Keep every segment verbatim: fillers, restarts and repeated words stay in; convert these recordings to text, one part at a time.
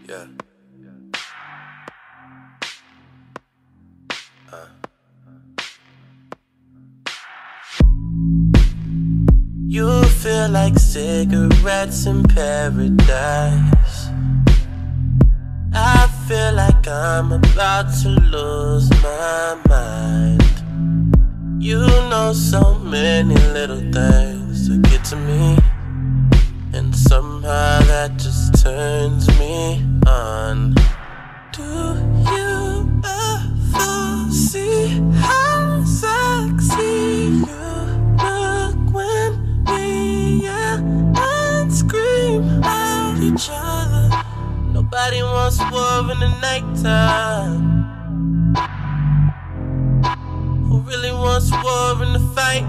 Yeah. Uh. You feel like cigarettes in paradise. I feel like I'm about to lose my mind. You know so many little things to get to me, and somehow that just turns me on. Do you ever see how sexy you look when we yell and scream at each other? Nobody wants war in the nighttime. Who really wants war in the fight?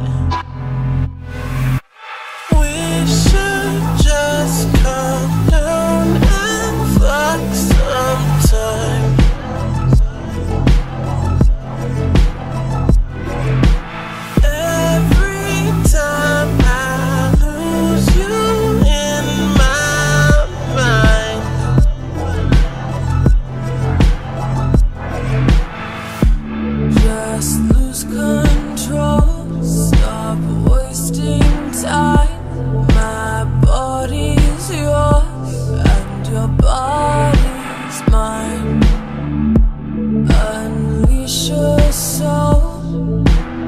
We should just calm down and fuck sometime. Every time I lose you in my mind, just lose control, stop wasting time. My body's yours and your body's mine. Unleash your soul.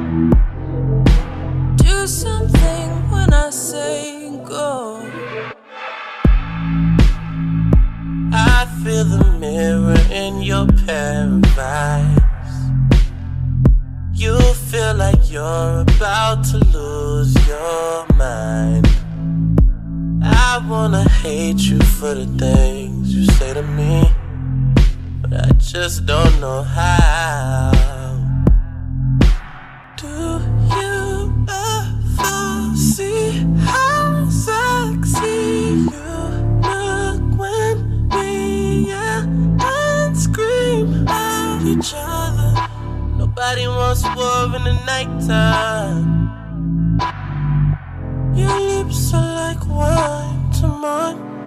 Do something when I say go. I feel the mirror in your pair of eyes. You feel like you're about to lose your mind. I wanna hate you for the things you say to me, but I just don't know how. Do you ever see how sexy you look when we yell and scream at each other? Nobody wants war in the nighttime. Your lips are like wine to mine.